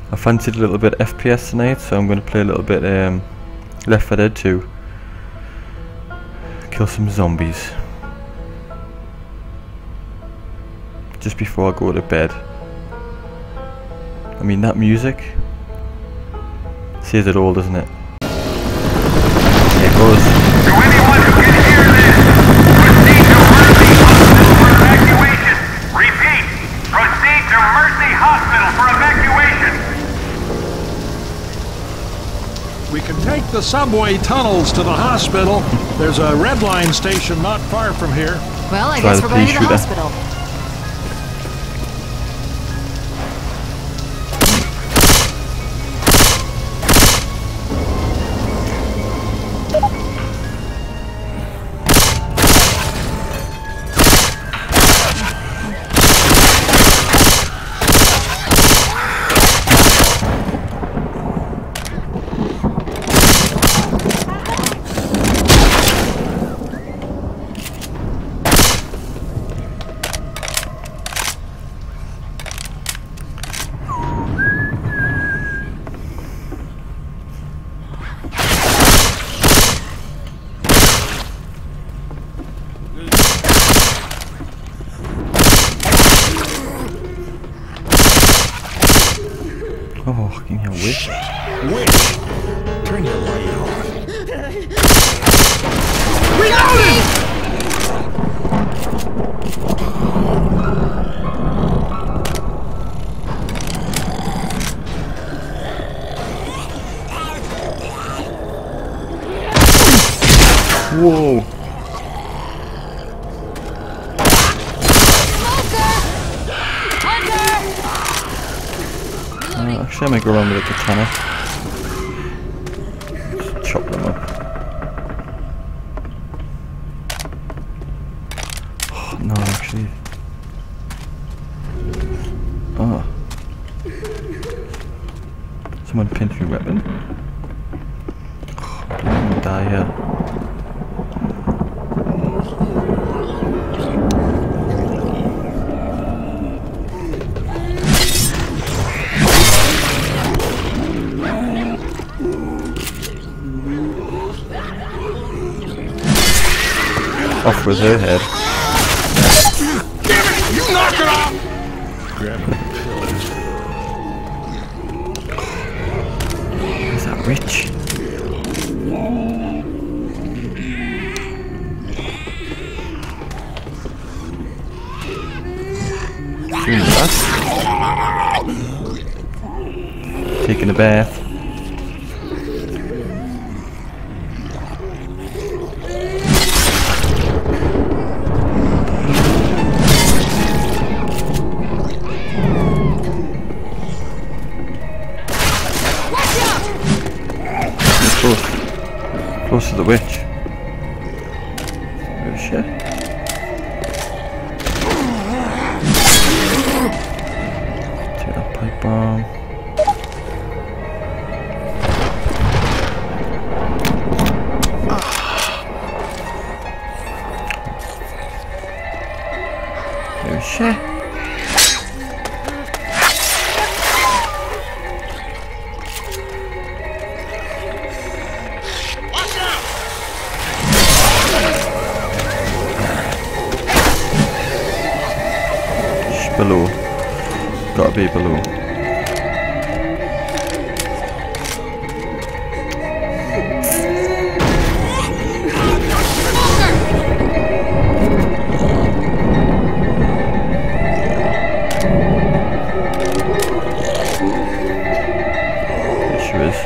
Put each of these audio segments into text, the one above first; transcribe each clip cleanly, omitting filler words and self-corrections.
I fancied a little bit of FPS tonight, so I'm going to play a little bit Left 4 Dead 2. Kill some zombies. Just before I go to bed. I mean, that music says it all, doesn't it? There it goes. To anyone who can hear this, proceed to Mercy Hospital for evacuation. Repeat, proceed to Mercy Hospital for evacuation. We can take the subway tunnels to the hospital. There's a Red Line station not far from here. Well, I guess we're going to the hospital. Oh, give me a wish. Witch! Turn your light on. Reloading! Whoa! Actually, I might go around with a katana. Just chop them up. Oh, no, actually. Oh. Someone pinned through weapon. Oh, I'm gonna die here. Off with her head. Damn it! You knock it off! Grab the pills. Is that rich? Doing that. Taking a bath. Close to the witch. Oh shit. Take that pipe bomb. Oh shit. Below. Gotta be below. There she is.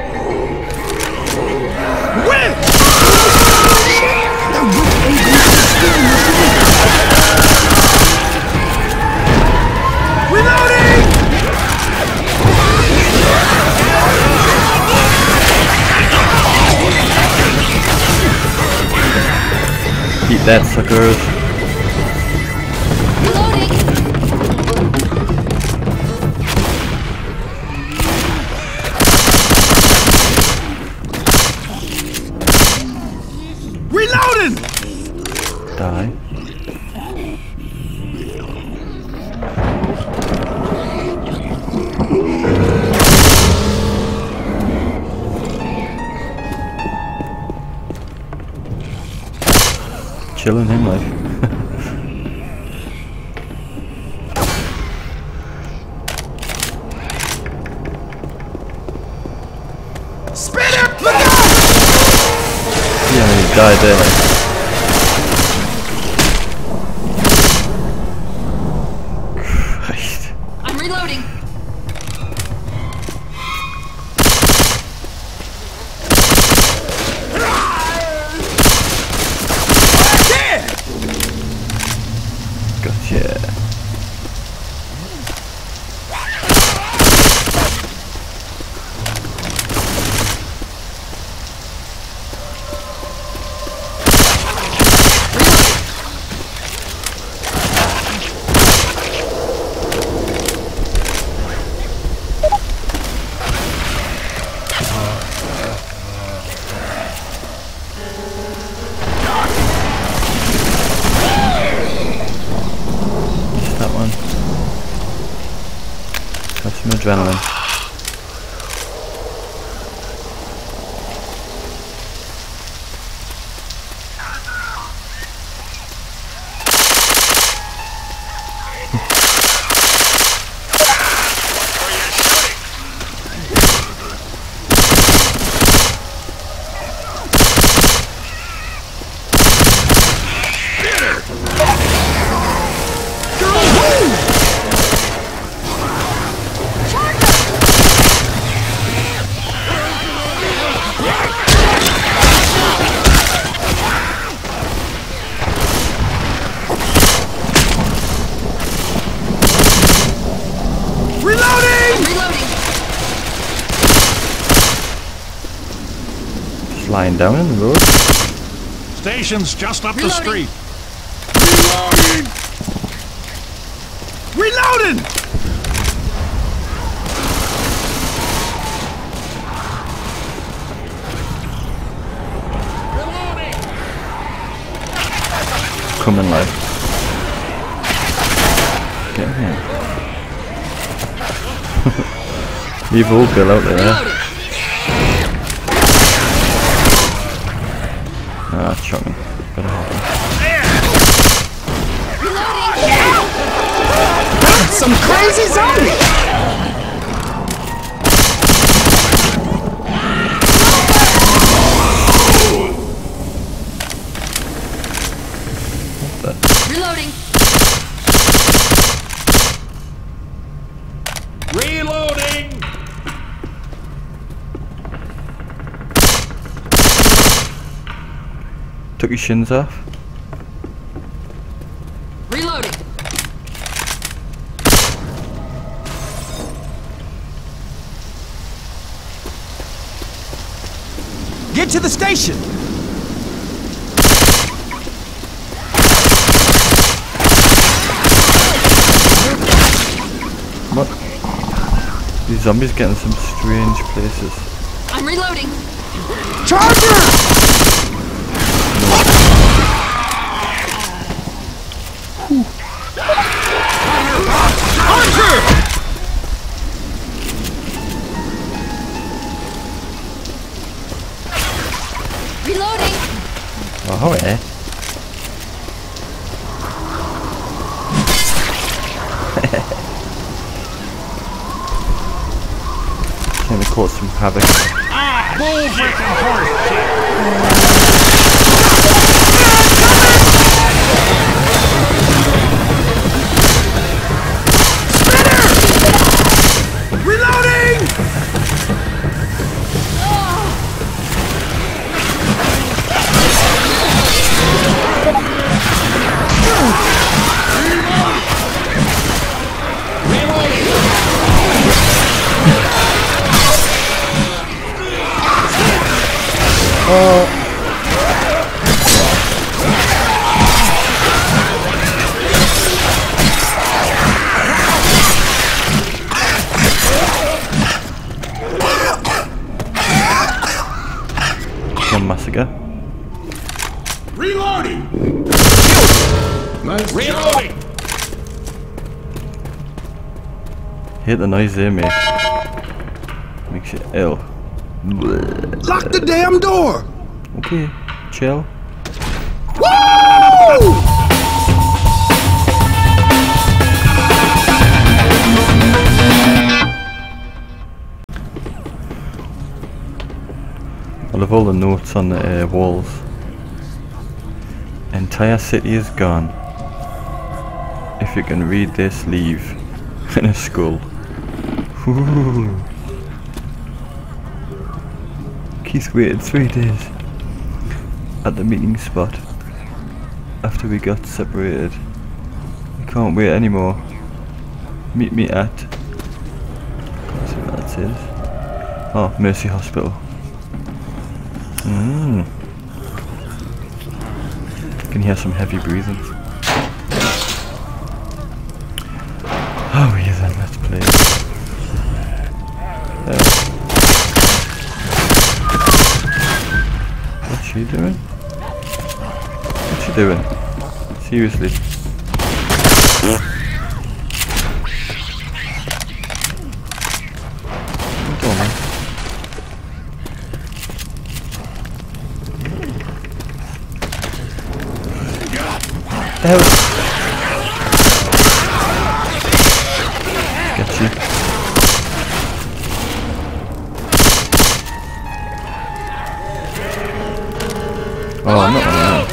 Eat that, suckers. Reloading! Die. killing him like. Spinner, look out! Yeah, he died there like. Christ. I'm reloading. Gotcha. Have some adrenaline. Lying down in the road. Station's just up the street. Reloading! Reloading! Coming like. Get in here. Leave old Bill out there. Ah, shot me. Better help him. Some crazy zombie! Reloading. Reloading! Took his shins off. Reloading. Get to the station! What? These zombies getting some strange places. I'm reloading. Charger! Reloading. Oh, yeah. Can we cause some havoc? Bull freaking horse shit! Reloading! One massacre. Reloading! Nice Reloading! Hate the noise there, mate. Makes you ill. Lock the damn door! Okay, chill. Woo! I love all the notes on the walls. Entire city is gone. If you can read this, leave. And a skull. Ooh. Keith waited 3 days at the meeting spot after we got separated. We can't wait anymore. Meet me at... can't see what that says. Oh, Mercy Hospital. Can hear some heavy breathing. Oh yeah, then let's play. What's she doing? What's she doing? Seriously. Hold on, man. Hell. Get you. Oh, I'm not on that.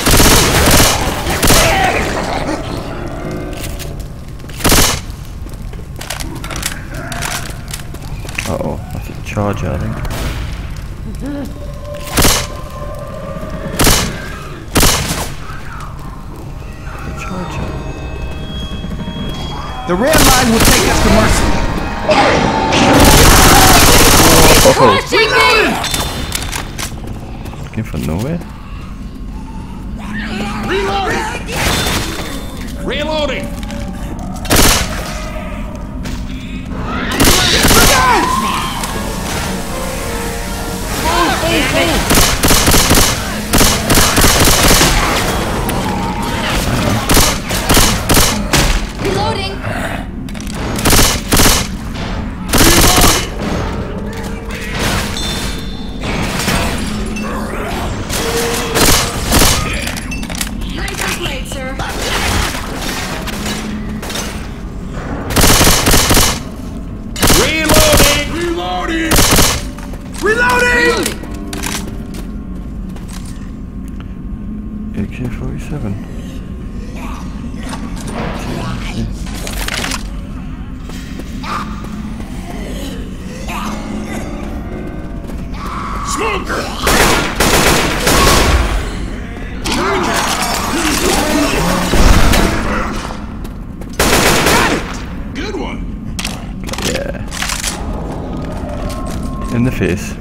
Uh-oh, that's a charger, I think. The red line will take us to Mercy. Looking for nowhere? Reloading! Reloading! Reloading. Nice blade, sir. Reloading! Reloading! Reloading! AK-47. Smoker! Good one! Yeah. In the face.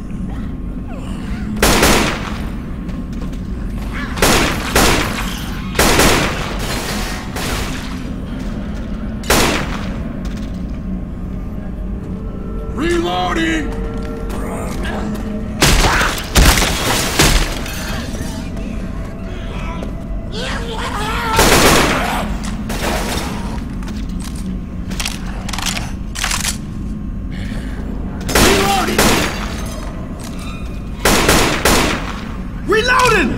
Reloading! Reloading!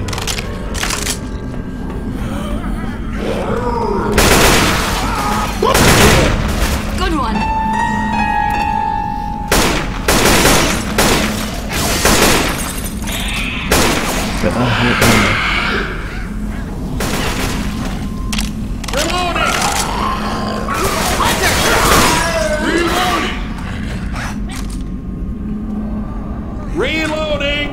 Good one. Get that hit down there. Reloading!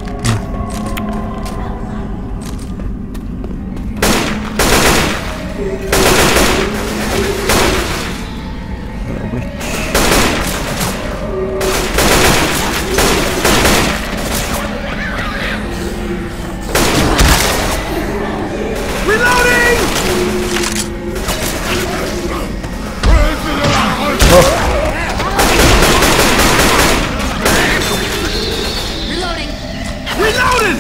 Reloading. Reloading!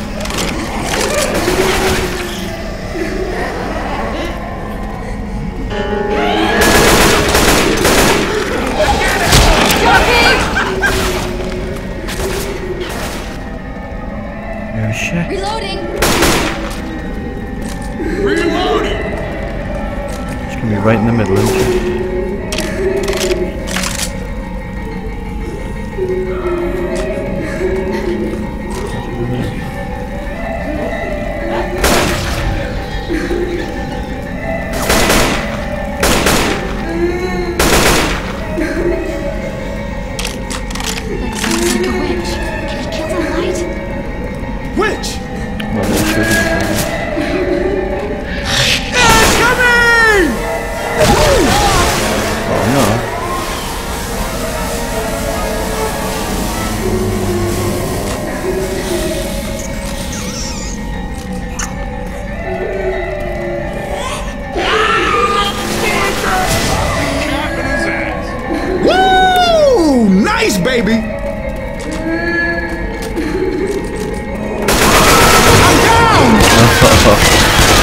Oh shit. Reloading. right in the middle, isn't she? That sounds like a witch. Can he kill the light? Witch! Well, there should be. It's coming! Oh no. Woo! Nice, baby! I'm down!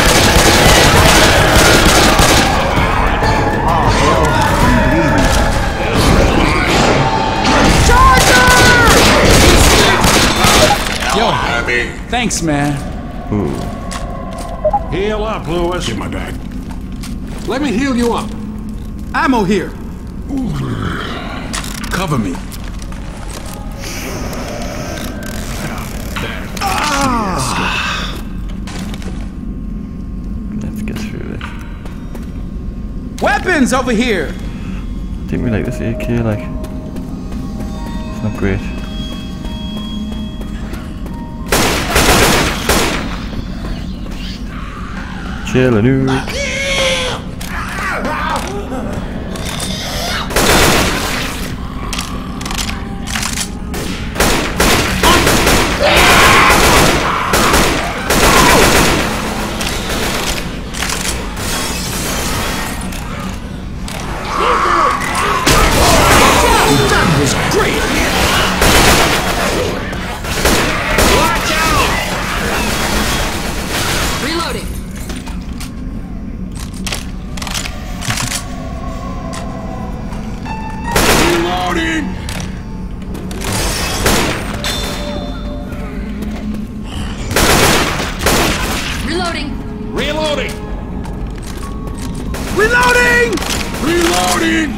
Yo, thanks, man. Ooh. Heal up, Lewis. Give my bag. Let me heal you up. Ammo here. Cover me. Let's get through this. Weapons over here. I think we like this AK, like. It's not great. Chillin' That was great. Reloading. Reloading. Reloading. Reloading. Reloading! Reloading.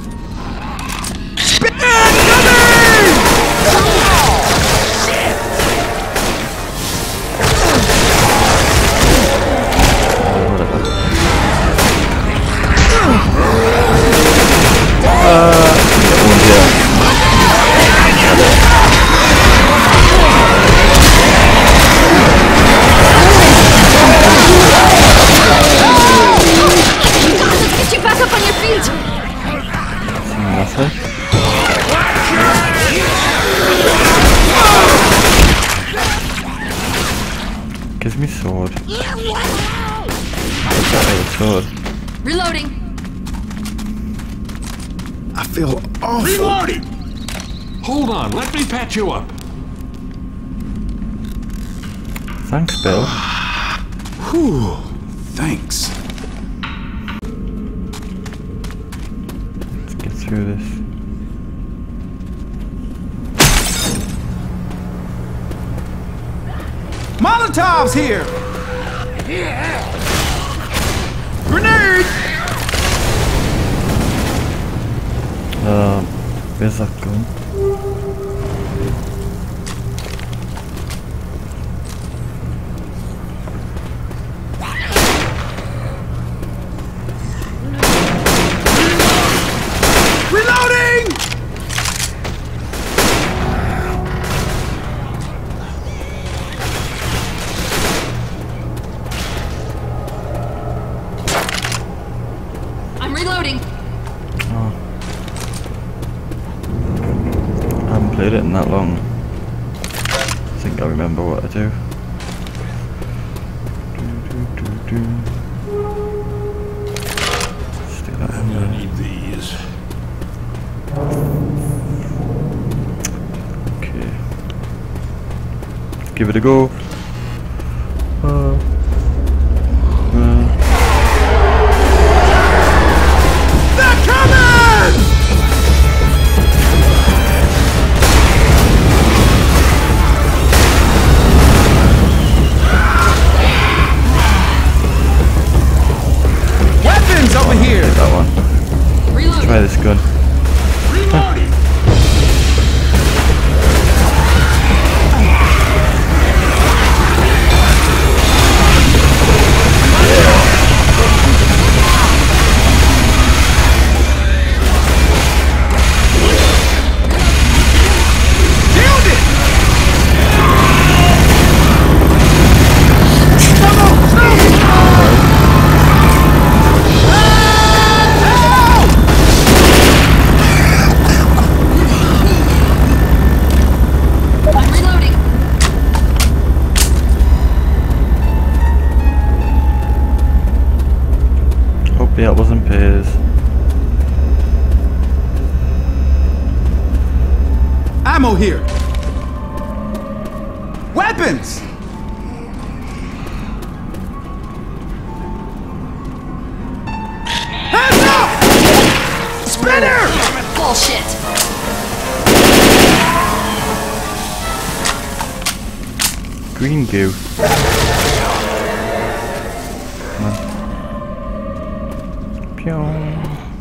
Let's get you back up on your feet. Nothing. Gives me sword. What's that other sword? Reloading. I feel awful. Reloading. Hold on. Let me patch you up. Thanks, Bill. Whew. Thanks. Let's get through this. Molotovs here! Grenade! Where's that gun? Reloading! I'm reloading. I haven't played it in that long. I think I remember what I do. Stick that one there. Need these. Okay. Give it a go. They're coming! Weapons over here! ammo here. Weapons! Hands up! Spinner! Bullshit. Green goo. Come on. Pyong.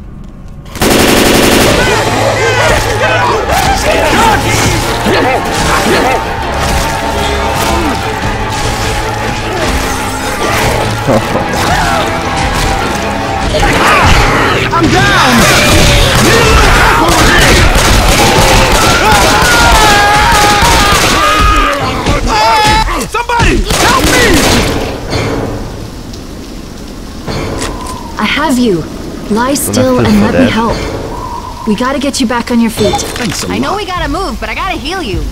I'm down! Somebody, help me! I have you. Lie still left is and for let me dead. help. We gotta get you back on your feet. Thanks a lot. I know we gotta move, but I gotta heal you.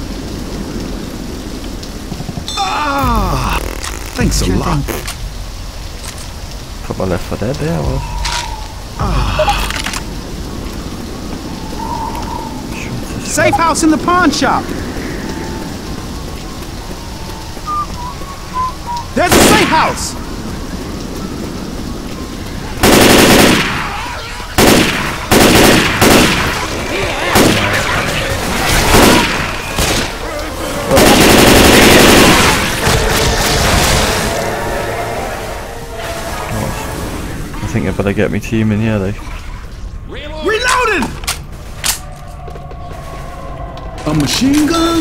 Ah, thanks a Sure lot. thing. Put my Left 4 Dead there, well. Safe house in the pawn shop. There's a safe house. I think I better get my team in here, like. Reloading! A machine gun?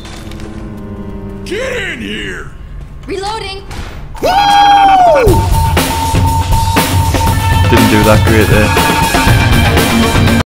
Get in here! Reloading. Woo! Didn't do that great there.